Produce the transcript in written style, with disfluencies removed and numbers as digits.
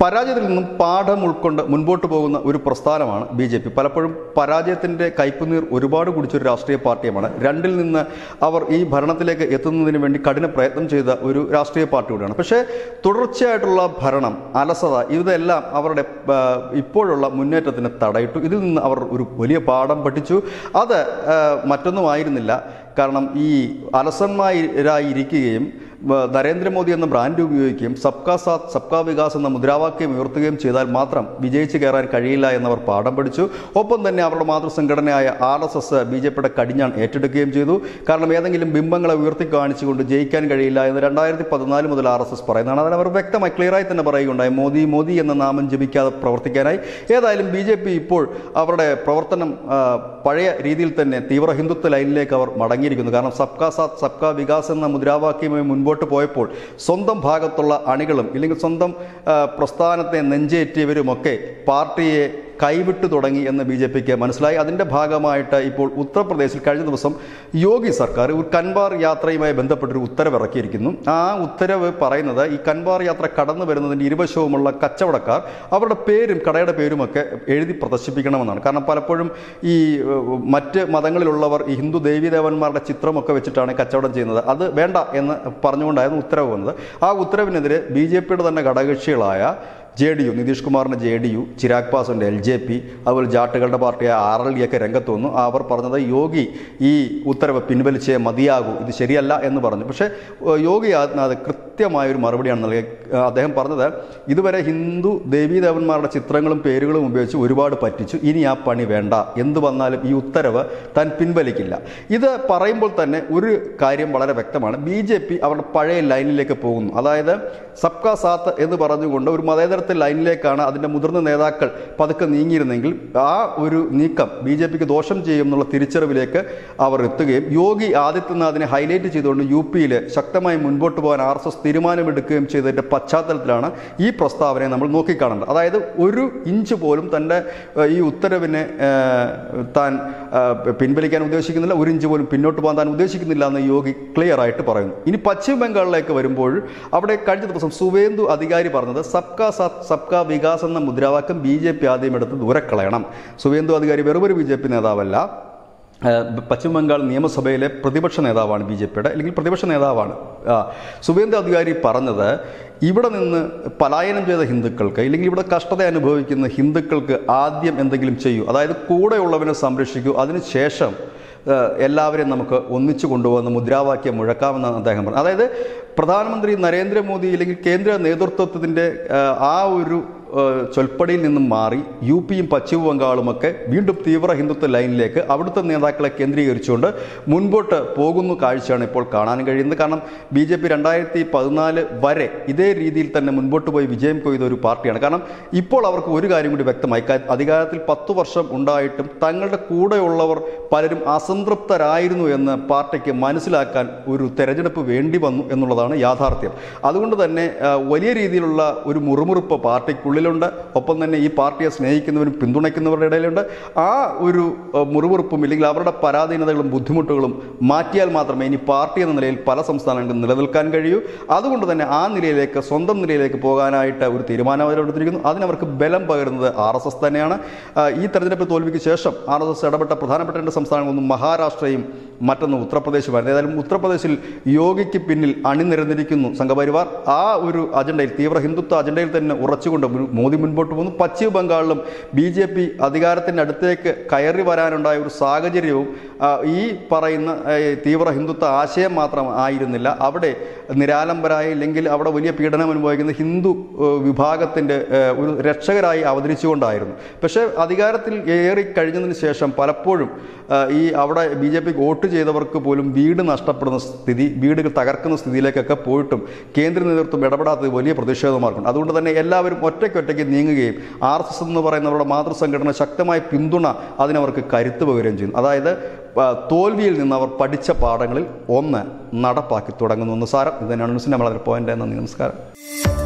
പരാജയത്തിൽ നിന്നും പാഠം ഉൾക്കൊണ്ട് മുൻപോട്ട് പോകുന്ന ഒരു പ്രസ്ഥാനമാണ് BJP. പലപ്പോഴും പരാജയത്തിൻ്റെ കയ്പുനീർ ഒരുപാട് കുടിച്ചൊരു രാഷ്ട്രീയ പാർട്ടിയുമാണ്. രണ്ടിൽ നിന്ന് അവർ ഈ ഭരണത്തിലേക്ക് എത്തുന്നതിന് വേണ്ടി കഠിന പ്രയത്നം ചെയ്ത ഒരു രാഷ്ട്രീയ പാർട്ടി കൂടിയാണ്. പക്ഷേ തുടർച്ചയായിട്ടുള്ള ഭരണം, അലസത, ഇതെല്ലാം അവരുടെ ഇപ്പോഴുള്ള മുന്നേറ്റത്തിന് തടയിട്ടു. ഇതിൽ നിന്ന് അവർ ഒരു വലിയ പാഠം പഠിച്ചു. അത് മറ്റൊന്നുമായിരുന്നില്ല, കാരണം ഈ അലസന്മാരായിരിക്കുകയും നരേന്ദ്രമോദി എന്ന ബ്രാൻഡ് ഉപയോഗിക്കുകയും സബ്കാ സാത്ത് സബ്കാ വികാസ് എന്ന മുദ്രാവാക്യം ഉയർത്തുകയും ചെയ്താൽ മാത്രം വിജയിച്ച് കയറാൻ കഴിയില്ല എന്നവർ പാഠം പഠിച്ചു. ഒപ്പം തന്നെ അവരുടെ മാതൃസംഘടനയായ RSS BJPയുടെ കടിഞ്ഞാൺ ഏറ്റെടുക്കുകയും ചെയ്തു. കാരണം ഏതെങ്കിലും ബിംബങ്ങളെ ഉയർത്തി കാണിച്ചുകൊണ്ട് ജയിക്കാൻ കഴിയില്ല എന്ന് 2014 മുതൽ RSS പറയുന്നതാണ്. അതിന് അവർ വ്യക്തമായി ക്ലിയറായി തന്നെ പറയുകയുണ്ടായി, മോദി മോദി എന്ന നാമം ജപിക്കാതെ പ്രവർത്തിക്കാനായി. ഏതായാലും BJP ഇപ്പോൾ അവരുടെ പ്രവർത്തനം പഴയ രീതിയിൽ തന്നെ തീവ്ര ഹിന്ദുത്വ ലൈനിലേക്ക് അവർ മടങ്ങിയിരിക്കുന്നു. കാരണം സബ്കാ സാത്ത് സബ്കാ വികാസ് എന്ന മുദ്രാവാക്യവുമായി മുൻപോട്ട് പോയപ്പോൾ സ്വന്തം ഭാഗത്തുള്ള അണികളും ഇല്ലെങ്കിൽ സ്വന്തം പ്രസ്ഥാനത്തെ നെഞ്ചേറ്റിയവരുമൊക്കെ പാർട്ടിയെ കൈവിട്ടു തുടങ്ങി എന്ന് BJPക്ക് മനസ്സിലായി. അതിൻ്റെ ഭാഗമായിട്ട് ഇപ്പോൾ ഉത്തർപ്രദേശിൽ കഴിഞ്ഞ ദിവസം യോഗി സർക്കാർ ഒരു കൻവാർ യാത്രയുമായി ബന്ധപ്പെട്ടൊരു ഉത്തരവ് ഇറക്കിയിരിക്കുന്നു. ആ ഉത്തരവ് പറയുന്നത് ഈ കൻവാർ യാത്ര കടന്നു വരുന്നതിൻ്റെ ഇരുവശവുമുള്ള കച്ചവടക്കാർ അവരുടെ പേരും കടയുടെ പേരുമൊക്കെ എഴുതി പ്രദർശിപ്പിക്കണമെന്നാണ്. കാരണം പലപ്പോഴും ഈ മറ്റ് മതങ്ങളിലുള്ളവർ ഈ ഹിന്ദു ദേവീദേവന്മാരുടെ ചിത്രമൊക്കെ വെച്ചിട്ടാണ് കച്ചവടം ചെയ്യുന്നത്. അത് വേണ്ട എന്ന് പറഞ്ഞുകൊണ്ടായിരുന്നു ഉത്തരവ് വന്നത്. ആ ഉത്തരവിനെതിരെ BJPയുടെ തന്നെ ഘടകകക്ഷികളായ JDU, നിതീഷ് കുമാറിൻ്റെ JDU, ചിരാഗ് പാസ്വാൻ്റെ LJP, അതുപോലെ ജാട്ടുകളുടെ പാർട്ടിയായ RLD ഒക്കെ രംഗത്ത് വന്നു. അവർ പറഞ്ഞത് യോഗി ഈ ഉത്തരവ് പിൻവലിച്ചേ മതിയാകൂ, ഇത് ശരിയല്ല എന്ന് പറഞ്ഞു. പക്ഷേ യോഗി ആദിത്യനാഥ് കൃത്യമായൊരു മറുപടിയാണ് നൽകിയത്. അദ്ദേഹം പറഞ്ഞത്, ഇതുവരെ ഹിന്ദു ദേവീദേവന്മാരുടെ ചിത്രങ്ങളും പേരുകളും ഉപയോഗിച്ച് ഒരുപാട് പറ്റിച്ചു, ഇനി ആ പണി വേണ്ട, എന്ത് വന്നാലും ഈ ഉത്തരവ് താൻ പിൻവലിക്കില്ല. ഇത് പറയുമ്പോൾ തന്നെ ഒരു കാര്യം വളരെ വ്യക്തമാണ്, BJP അവരുടെ പഴയ ലൈനിലേക്ക് പോകുന്നു. അതായത് സബ്കാ സാത്ത് എന്ന് പറഞ്ഞുകൊണ്ട് ഒരു മതേതര ലൈനിലേക്കാണ് അതിൻ്റെ മുതിർന്ന നേതാക്കൾ പതുക്കെ നീങ്ങിയിരുന്നെങ്കിൽ ആ ഒരു നീക്കം BJPക്ക് ദോഷം ചെയ്യും എന്നുള്ള തിരിച്ചറിവിലേക്ക് അവർ എത്തുകയും യോഗി ആദിത്യനാഥിനെ ഹൈലൈറ്റ് ചെയ്തുകൊണ്ട് UPയിൽ ശക്തമായി മുൻപോട്ട് പോകാൻ RSS തീരുമാനമെടുക്കുകയും ചെയ്തതിൻ്റെ പശ്ചാത്തലത്തിലാണ് ഈ പ്രസ്താവനയെ നമ്മൾ നോക്കിക്കാണേണ്ടത്. അതായത് ഒരു ഇഞ്ച് പോലും തൻ്റെ ഈ ഉത്തരവിനെ താൻ പിൻവലിക്കാൻ ഉദ്ദേശിക്കുന്നില്ല, ഒരു ഇഞ്ച് പോലും പിന്നോട്ട് പോകാൻ താൻ ഉദ്ദേശിക്കുന്നില്ല എന്ന് യോഗി ക്ലിയർ ആയിട്ട് പറയുന്നു. ഇനി പശ്ചിമ ബംഗാളിലേക്ക് വരുമ്പോൾ അവിടെ കഴിഞ്ഞ ദിവസം സുവേന്ദു അധികാരി പറഞ്ഞത് സബ്കാ സാത്ത് സബ്കാ വികാസ് എന്ന മുദ്രാവാക്യം BJP ആദ്യം എടുത്ത് ദൂരക്കളയണം. സുവേന്ദു അധികാരി വെറുമൊരു BJP നേതാവല്ല, പശ്ചിമ ബംഗാൾ നിയമസഭയിലെ പ്രതിപക്ഷ നേതാവാണ് BJPയുടെ, അല്ലെങ്കിൽ പ്രതിപക്ഷ നേതാവാണ്. സുവേന്ദു അധികാരി പറഞ്ഞത്, ഇവിടെ നിന്ന് പലായനം ചെയ്ത ഹിന്ദുക്കൾക്ക് ഇല്ലെങ്കിൽ ഇവിടെ കഷ്ടത അനുഭവിക്കുന്ന ഹിന്ദുക്കൾക്ക് ആദ്യം എന്തെങ്കിലും ചെയ്യൂ, അതായത് കൂടെയുള്ളവനെ സംരക്ഷിക്കൂ, അതിനുശേഷം എല്ലാവരെയും നമുക്ക് ഒന്നിച്ചു കൊണ്ടുപോകുന്ന മുദ്രാവാക്യം മുഴക്കാമെന്നാണ് അദ്ദേഹം പറഞ്ഞത്. അതായത് പ്രധാനമന്ത്രി നരേന്ദ്രമോദി അല്ലെങ്കിൽ കേന്ദ്ര നേതൃത്വത്തിൻ്റെ ആ ഒരു ചൊൽപ്പടിയിൽ നിന്നും മാറി UPയും പശ്ചിമ ബംഗാളുമൊക്കെ വീണ്ടും തീവ്ര ഹിന്ദുത്വ ലൈനിലേക്ക് അവിടുത്തെ നേതാക്കളെ കേന്ദ്രീകരിച്ചുകൊണ്ട് മുൻപോട്ട് പോകുന്ന കാഴ്ചയാണ് ഇപ്പോൾ കാണാൻ കഴിയുന്നത്. കാരണം BJP 2014 വരെ ഇതേ രീതിയിൽ തന്നെ മുൻപോട്ട് പോയി വിജയം കൊയ്ത ഒരു പാർട്ടിയാണ്. കാരണം ഇപ്പോൾ അവർക്ക് ഒരു കാര്യം കൂടി വ്യക്തമായി, അധികാരത്തിൽ 10 വർഷം ഉണ്ടായിട്ടും തങ്ങളുടെ കൂടെയുള്ളവർ പലരും അസംതൃപ്തരായിരുന്നു എന്ന് പാർട്ടിക്ക് മനസ്സിലാക്കാൻ ഒരു തെരഞ്ഞെടുപ്പ് വേണ്ടി വന്നു എന്നുള്ളതാണ് യാഥാർത്ഥ്യം. അതുകൊണ്ട് തന്നെ വലിയ രീതിയിലുള്ള ഒരു മുറുമുറുപ്പ് പാർട്ടിക്കുള്ളിൽ ണ്ട്. ഒപ്പം തന്നെ ഈ പാർട്ടിയെ സ്നേഹിക്കുന്നവരും പിന്തുണയ്ക്കുന്നവരുടെ ഇടയിലുണ്ട്. ആ ഒരു മുറിവുറുപ്പും ഇല്ലെങ്കിൽ അവരുടെ പരാധീനതകളും ബുദ്ധിമുട്ടുകളും മാറ്റിയാൽ മാത്രമേ ഇനി പാർട്ടി എന്ന നിലയിൽ പല സംസ്ഥാനങ്ങൾക്കും നിലനിൽക്കാൻ കഴിയൂ. അതുകൊണ്ട് തന്നെ ആ നിലയിലേക്ക്, സ്വന്തം നിലയിലേക്ക് പോകാനായിട്ട് ഒരു തീരുമാനം അവരെടുത്തിരിക്കുന്നു. അതിനവർക്ക് ബലം പകരുന്നത് RSS തന്നെയാണ്. ഈ തെരഞ്ഞെടുപ്പ് തോൽവിക്ക് ശേഷം RSS ഇടപെട്ട പ്രധാനപ്പെട്ട 2 സംസ്ഥാനങ്ങളൊന്നും മഹാരാഷ്ട്രയും മറ്റൊന്ന് ഉത്തർപ്രദേശുമായിരുന്നു. ഏതായാലും ഉത്തർപ്രദേശിൽ യോഗിക്ക് പിന്നിൽ അണിനിരന്നിരിക്കുന്നു സംഘപരിവാർ. ആ ഒരു അജണ്ടയിൽ, തീവ്ര ഹിന്ദുത്വ അജണ്ടയിൽ തന്നെ ഉറച്ചുകൊണ്ട് മോദി മുൻപോട്ട് പോകുന്നു. പശ്ചിമ ബംഗാളിലും BJP അധികാരത്തിൻ്റെ അടുത്തേക്ക് കയറി വരാനുണ്ടായ ഒരു സാഹചര്യവും ഈ പറയുന്ന തീവ്ര ഹിന്ദുത്വ ആശയം മാത്രം ആയിരുന്നില്ല. അവിടെ നിരാലംബരായ ഇല്ലെങ്കിൽ അവിടെ വലിയ പീഡനം അനുഭവിക്കുന്ന ഹിന്ദു വിഭാഗത്തിൻ്റെ ഒരു രക്ഷകരായി അവതരിച്ചുകൊണ്ടായിരുന്നു. പക്ഷേ അധികാരത്തിൽ ഏറി കഴിഞ്ഞതിന് ശേഷം പലപ്പോഴും ഈ അവിടെ BJPക്ക് വോട്ട് ചെയ്തവർക്ക് പോലും വീട് നഷ്ടപ്പെടുന്ന സ്ഥിതി, വീടുകൾ തകർക്കുന്ന സ്ഥിതിയിലേക്കൊക്കെ പോയിട്ടും കേന്ദ്ര നേതൃത്വം ഇടപെടാത്തത് വലിയ പ്രതിഷേധമാർക്കുണ്ട്. അതുകൊണ്ട് തന്നെ എല്ലാവരും ഒറ്റയ്ക്കൊറ്റയ്ക്ക് നീങ്ങുകയും RSS എന്ന് പറയുന്നവരുടെ മാതൃസംഘടന ശക്തമായ പിന്തുണ അതിനവർക്ക് കരുത്ത് പകരുകയും ചെയ്യുന്നു. അതായത് തോൽവിയിൽ നിന്ന് അവർ പഠിച്ച പാഠങ്ങളിൽ ഒന്ന് നടപ്പാക്കി തുടങ്ങുന്നു എന്ന് സാരം. ഇത് തന്നെയാണ് ന്യൂസിൻ്റെ വളരെ പോയിന്റ്. നന്ദി, നമസ്കാരം.